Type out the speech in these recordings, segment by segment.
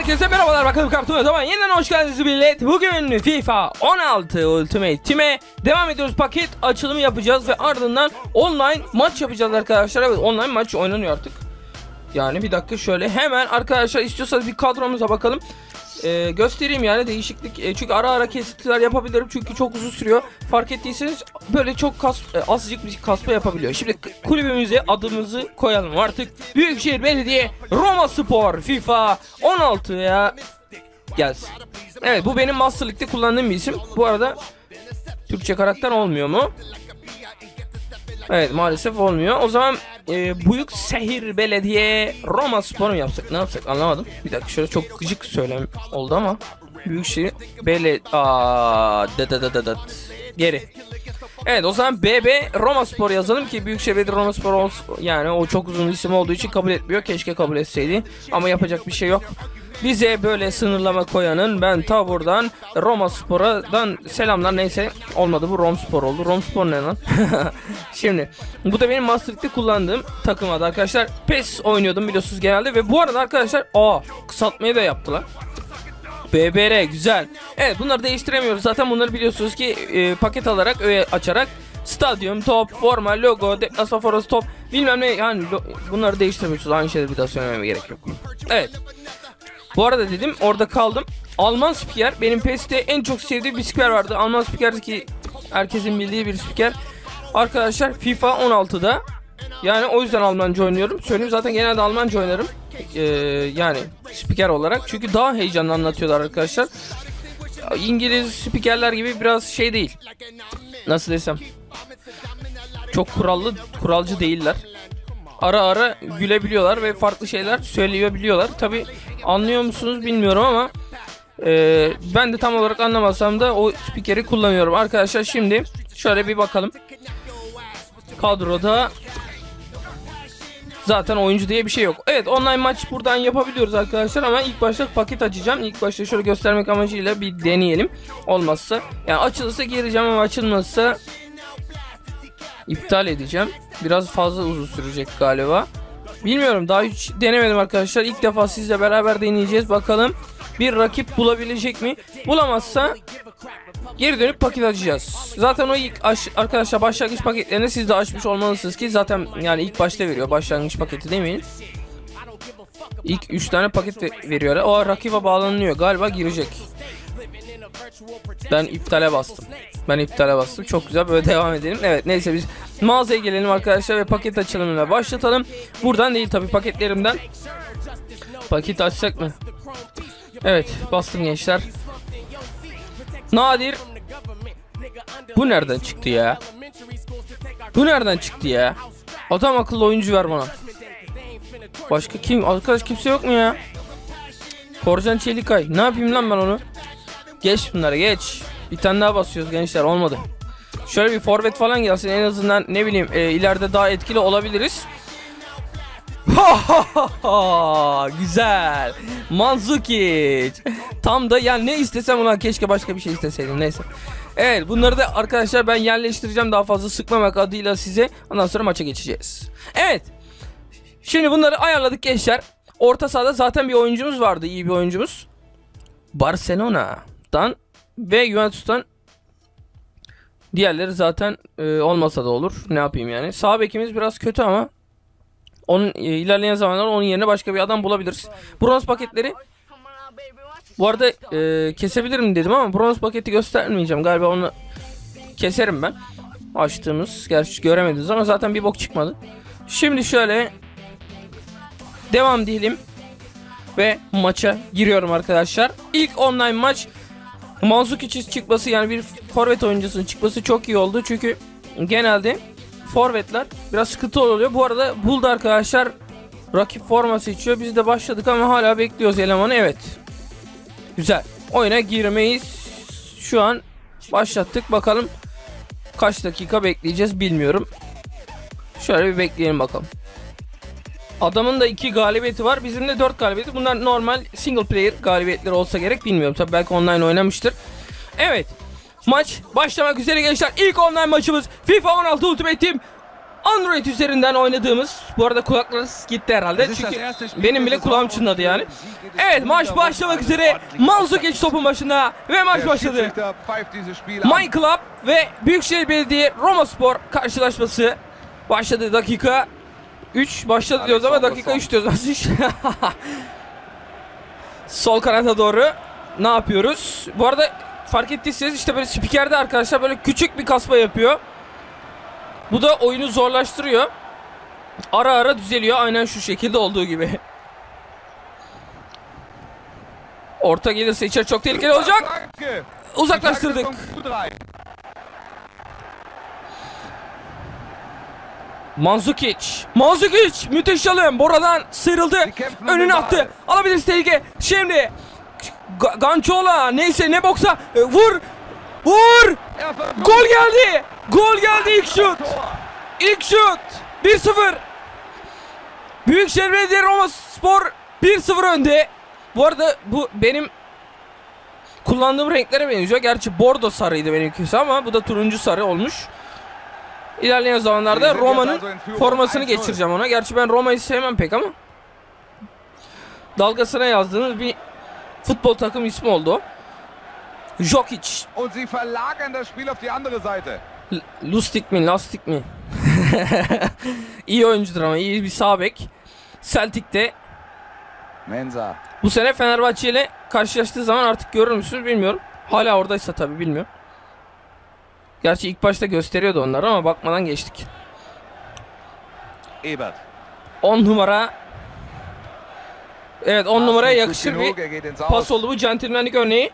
Herkese merhabalar, bakalım Kartoon zaman yeniden hoş geldiniz millet. Bugün FIFA 16 Ultimate Team'e devam ediyoruz. Paket açılımı yapacağız ve ardından online maç yapacağız arkadaşlar. Evet, online maç oynanıyor artık. Yani bir dakika şöyle hemen arkadaşlar, istiyorsanız bir kadromuza bakalım. Göstereyim yani değişiklik. Çünkü ara ara kesintiler yapabilirim çünkü çok uzun sürüyor. Fark ettiyseniz böyle çok azıcık bir kasma yapabiliyor. Şimdi kulübümüze adımızı koyalım artık. Büyükşehir Belediye Romaspor FIFA 16'ya gelsin. Evet, bu benim Master League'de kullandığım bir isim. Bu arada Türkçe karakter olmuyor mu? Evet, maalesef olmuyor. O zaman Büyükşehir Belediye Romaspor mu yapsak? Ne yapsak? Anlamadım. Bir dakika, şöyle çok gıcık söylem oldu ama. Büyükşehir Belediye... Geri. Evet, o zaman BB Romaspor yazalım ki Büyükşehir Belediye Romaspor olsun. Yani o çok uzun isim olduğu için kabul etmiyor. Keşke kabul etseydi. Ama yapacak bir şey yok. Bize böyle sınırlama koyanın ben ta buradan Romaspor'dan selamlar. Neyse, olmadı, bu Romspor oldu. Romspor ne lan? Şimdi bu da benim Master League'de kullandığım takım adı arkadaşlar. PES oynuyordum biliyorsunuz genelde ve bu arada arkadaşlar kısaltmayı da yaptılar. BBR güzel. Evet, bunları değiştiremiyoruz zaten, bunları biliyorsunuz ki paket alarak açarak stadyum, top, forma, logo, deplasman forması, top bilmem ne, yani bunları değiştiremiyorsunuz. Aynı şeyleri bir daha söylememe gerek yok. Evet. Bu arada dedim, orada kaldım. Alman spiker, benim PES'te en çok sevdiğim bir spiker vardı. Alman spiker ki herkesin bildiği bir spiker. Arkadaşlar FIFA 16'da. Yani o yüzden Almanca oynuyorum. Söyleyeyim, zaten genelde Almanca oynarım. Yani spiker olarak. Çünkü daha heyecanlı anlatıyorlar arkadaşlar. İngiliz spikerler gibi biraz şey değil. Nasıl desem. Çok kuralcı değiller. Ara ara gülebiliyorlar ve farklı şeyler söyleyebiliyorlar. Tabi anlıyor musunuz bilmiyorum ama ben de tam olarak anlamasam da o spikeri kullanıyorum. Arkadaşlar şimdi şöyle bir bakalım. Kadroda zaten oyuncu diye bir şey yok. Evet, online maç buradan yapabiliyoruz arkadaşlar ama ilk başta paket açacağım. İlk başta şöyle göstermek amacıyla bir deneyelim. Olmazsa, yani açılırsa gireceğim ama açılmazsa iptal edeceğim. Biraz fazla uzun sürecek galiba. Bilmiyorum, daha hiç denemedim arkadaşlar. İlk defa sizle beraber deneyeceğiz. Bakalım bir rakip bulabilecek mi? Bulamazsa geri dönüp paket açacağız. Zaten o ilk arkadaşlar başlangıç paketlerini siz de açmış olmalısınız ki zaten yani ilk başta veriyor. Başlangıç paketi demeyin. İlk 3 tane paket veriyor. O rakibe bağlanıyor. Galiba girecek. Ben iptale bastım. Çok güzel, böyle devam edelim. Evet, neyse biz mağazaya gelelim arkadaşlar ve paket açılımına başlatalım. Buradan değil tabi, paketlerimden. Paket açsak mı? Evet, bastım gençler. Nadir. Bu nereden çıktı ya? Adam akıllı oyuncu ver bana. Başka kim? Arkadaş kimse yok mu ya? Korcan Çelikay. Ne yapayım lan ben onu? Geç bunları, geç. Bir tane daha basıyoruz gençler, olmadı. Şöyle bir forvet falan gelsin en azından, ne bileyim, ileride daha etkili olabiliriz. Güzel. Mandzukic. Tam da yani ne istesem, ulan keşke başka bir şey isteseydim, neyse. Evet, bunları da arkadaşlar ben yerleştireceğim daha fazla sıkmamak adıyla size. Ondan sonra maça geçeceğiz. Evet. Şimdi bunları ayarladık gençler. Orta sahada zaten bir oyuncumuz vardı, iyi bir oyuncumuz. Barcelona'dan ve Juventus'tan. Diğerleri zaten olmasa da olur. Ne yapayım yani. Sağ bekimiz biraz kötü ama onun ilerleyen zamanlarda onun yerine başka bir adam bulabiliriz. Bronz paketleri bu arada kesebilirim dedim ama bronz paketi göstermeyeceğim. Galiba onu keserim ben. Açtığımız, gerçi göremediniz ama zaten bir bok çıkmadı. Şimdi şöyle devam diyelim ve maça giriyorum arkadaşlar. İlk online maç Mandzukic'in çıkması, yani bir forvet oyuncusunun çıkması çok iyi oldu. Çünkü genelde forvetler biraz sıkıntı oluyor. Bu arada buldu arkadaşlar. Rakip forması içiyor. Biz de başladık ama hala bekliyoruz elemanı. Evet. Güzel. Oyuna girmeyiz. Şu an başlattık. Bakalım kaç dakika bekleyeceğiz bilmiyorum. Şöyle bir bekleyelim bakalım. Adamın da 2 galibiyeti var. Bizim de 4 galibiyeti. Bunlar normal single player galibiyetleri olsa gerek. Bilmiyorum. Tabii belki online oynamıştır. Evet. Maç başlamak üzere gençler. İlk online maçımız FIFA 16 Ultimate Team. Android üzerinden oynadığımız, bu arada kulaklarınız gitti herhalde çünkü benim bile kulağım çınladı yani. Evet, maç başlamak üzere. Mandzukic topun başında ve maç başladı. My Club ve Büyükşehir Belediye Romaspor karşılaşması başladı. Dakika 3 başladı diyoruz ama dakika 3 diyoruz. Nasıl iş? Sol kanata doğru ne yapıyoruz? Bu arada fark ettiyseniz işte böyle spikerde arkadaşlar böyle küçük bir kasma yapıyor. Bu da oyunu zorlaştırıyor. Ara ara düzeliyor. Aynen şu şekilde olduğu gibi. Orta gelirse içeri çok tehlikeli olacak. Uzaklaştırdık. Mandzukic. Mandzukic müthiş çalım. Bora'dan sıyrıldı. Önüne attı. Alabiliriz tehlike. Şimdi Gançola neyse ne boksa vur. Vur. Gol geldi. Gol geldi, ilk şut. İlk şut. 1-0. Büyükşehir Belediye Romaspor 1-0 önde. Bu arada bu benim kullandığım renklere benziyor. Gerçi bordo sarıydı benimkisi ama bu da turuncu sarı olmuş. İlerleyen zamanlarda Roma'nın formasını geçireceğim ona. Gerçi ben Roma'yı sevmem pek ama dalgasına yazdığınız bir futbol takım ismi oldu o. Jokic. Lustig mi? Lastik mi? İyi oyuncudur ama iyi bir sağ bek. Celtic'te Mensa. bu sene Fenerbahçe ile karşılaştığı zaman artık görür müsünüz bilmiyorum. Hala oradaysa tabii bilmiyorum. Gerçi ilk başta gösteriyordu onları ama bakmadan geçtik. Ebert. 10 numara. Evet, 10 numaraya yakışır bir pas oldu bu, centilmenlik örneği.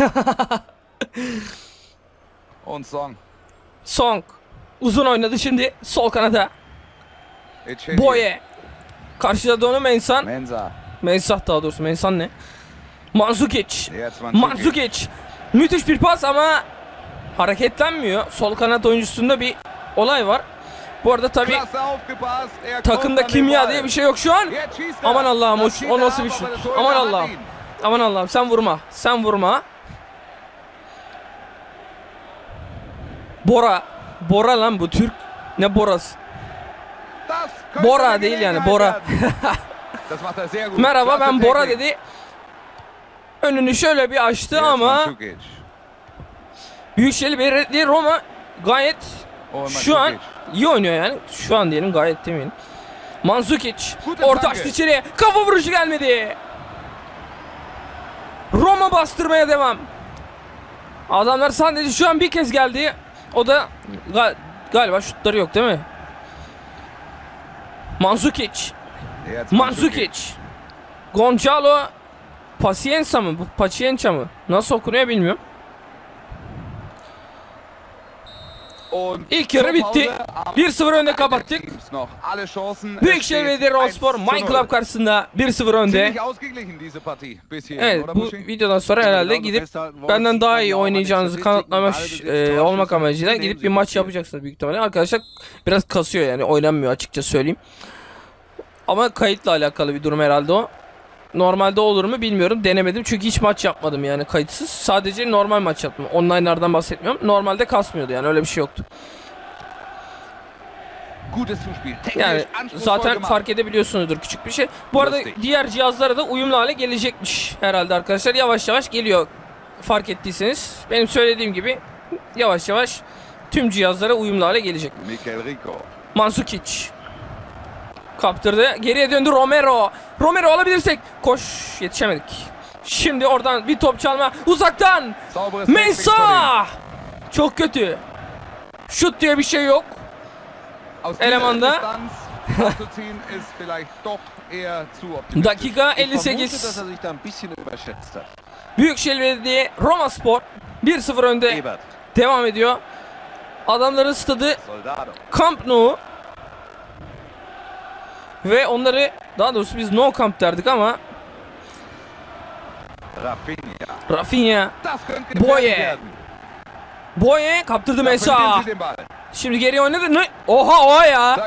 Song. Song. Uzun oynadı şimdi sol kanada. Boye. Karşıda da onu Mensah. Mensah daha doğrusu. Mensah ne? Mandzukic. Mandzukic. Müthiş bir pas ama hareketlenmiyor. Sol kanat oyuncusunda bir olay var. Bu arada tabii takımda kimya diye bir şey yok şu an. Aman Allah'ım, o nasıl bir şut. Aman Allah'ım. Aman Allah'ım, sen vurma. Sen vurma. Bora. Bora lan bu, Türk. Ne Borası? Bora değil yani, Bora. Merhaba, ben Bora dedi. Önünü şöyle bir açtı ama Büyükşehir Belediye Roma gayet şu an iyi oynuyor yani. Şu an diyelim, gayet demeyin. Mandzukic orta açtı içeriye. Kafa vuruşu gelmedi. Roma bastırmaya devam. Adamlar sadece şu an bir kez geldi. O da galiba şutları yok değil mi? Mandzukic. Mandzukic. Gonçalo Pacienza mı? Bu Pacienza mı? Nasıl okunuyor bilmiyorum. İlk yarı bitti. 1-0 önde kapattık. Büyükşehir Belediye Romaspor My Club karşısında 1-0 önde. Evet, bu videodan sonra herhalde gidip benden daha iyi oynayacağınızı kanıtlamak olmak amacıyla gidip bir maç yapacaksınız büyük ihtimalle. Arkadaşlar biraz kasıyor yani, oynanmıyor açıkça söyleyeyim. Ama kayıtla alakalı bir durum herhalde o. Normalde olur mu bilmiyorum, denemedim çünkü hiç maç yapmadım yani kayıtsız. Sadece normal maç yaptım. Online'lardan bahsetmiyorum. Normalde kasmıyordu yani, öyle bir şey yoktu. Yani zaten fark edebiliyorsunuzdur, küçük bir şey. Bu arada diğer cihazlara da uyumlu hale gelecekmiş herhalde arkadaşlar. Yavaş yavaş geliyor, fark ettiyseniz. Benim söylediğim gibi yavaş yavaş tüm cihazlara uyumlu hale gelecek. Mandzukic kaptırdı. Geriye döndü Romero. Romero alabilirsek. Koş, yetişemedik. Şimdi oradan bir top çalma. Uzaktan. Mensah. Çok kötü. Şut diye bir şey yok. Elemanda. Dakika 58. Büyükşehir Belediye Romaspor 1-0 önde. Devam ediyor. Adamların stadı Camp Nou. Ve onları, daha doğrusu biz No Camp derdik ama Rafinha. Boye. Boye kaptırdı Mensah. Şimdi geriye oynadı. Ne? Oha, oha ya.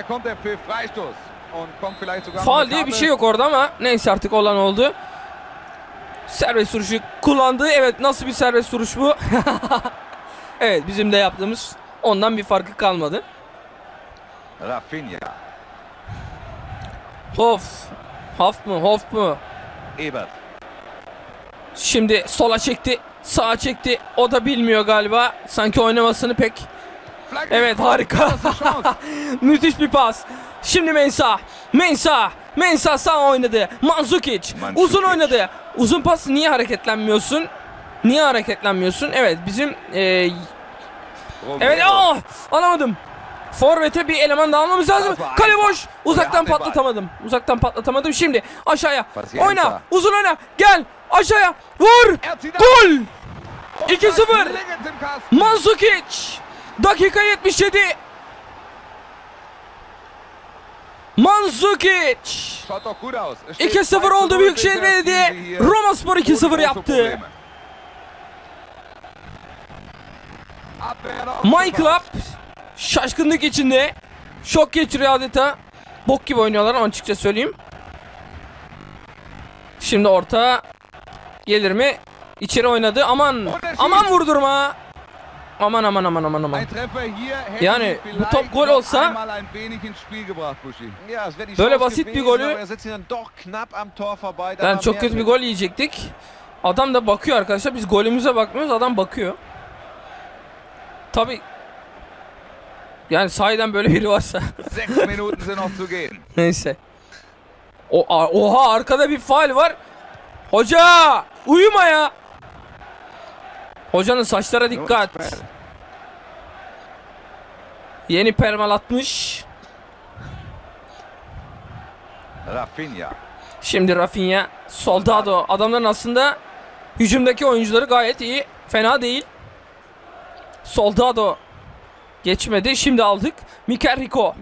Faul diye bir şey yok orada ama neyse, artık olan oldu. Serbest vuruşu kullandı. Evet, nasıl bir serbest vuruş bu? Evet, bizim de yaptığımız ondan bir farkı kalmadı. Rafinha. Hof mu? Ebert. Şimdi sola çekti. Sağa çekti. O da bilmiyor galiba. Sanki oynamasını pek. Evet, harika. Müthiş bir pas. Şimdi Mensah sağ oynadı. Mandzukic uzun oynadı. Uzun pas, niye hareketlenmiyorsun? Evet, bizim evet, alamadım. Forvet'e bir eleman daha almamız lazım. Kale boş. Uzaktan patlatamadım. Şimdi aşağıya. Oyna. Uzun oyna. Gel. Aşağıya. Vur. Gol. 2-0. Mandzukic. Dakika 77. Mandzukic. 2-0 oldu Büyükşehir Belediye. Romaspor 2-0 yaptı. MyClub şaşkınlık içinde. Şok geçiriyor adeta. Bok gibi oynuyorlar ama açıkça söyleyeyim. Şimdi orta gelir mi? İçeri oynadı. Aman vurdurma. Aman. Yani bu top gol olsa, böyle basit bir golü, yani çok kötü bir gol yiyecektik. Adam da bakıyor arkadaşlar. Biz golümüze bakmıyoruz. Adam bakıyor. Tabi. Yani sahiden böyle biri varsa. Neyse. Oha, arkada bir faul var. Hoca uyuma ya. Hocanın saçlara dikkat. Yeni permal atmış. Rafinha. Şimdi Rafinha, Soldado. Adamların aslında hücumdaki oyuncuları gayet iyi. Fena değil. Soldado geçmedi. Şimdi aldık. Mikel Rico.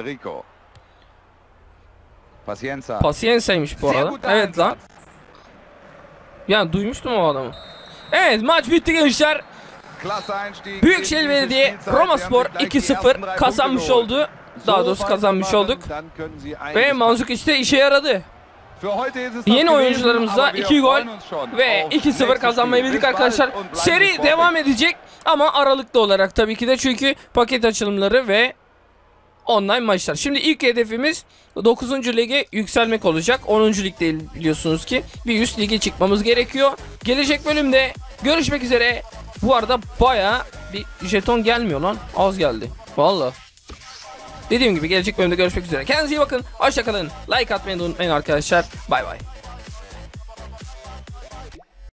Pacienza'ymış bu arada. Evet lan. Yani duymuştum o adamı. Evet, maç bitti gençler. Büyükşehir Belediye Romaspor 2-0 kazanmış oldu. Daha doğrusu kazanmış olduk. Ve Mandzukic de işe yaradı. Yeni oyuncularımızla 2 gol ve 2-0 kazanmayı bildik arkadaşlar. Seri devam edecek ama aralıklı olarak tabii ki de, çünkü paket açılımları ve online maçlar. Şimdi ilk hedefimiz 9. lige yükselmek olacak. 10. lig değil, biliyorsunuz ki. Bir üst lige çıkmamız gerekiyor. Gelecek bölümde görüşmek üzere. Bu arada baya bir jeton gelmiyor lan. Az geldi. Vallahi. Dediğim gibi gelecek bölümde görüşmek üzere. Kendinize iyi bakın. Hoşça kalın. Like atmayı unutmayın arkadaşlar. Bay bay.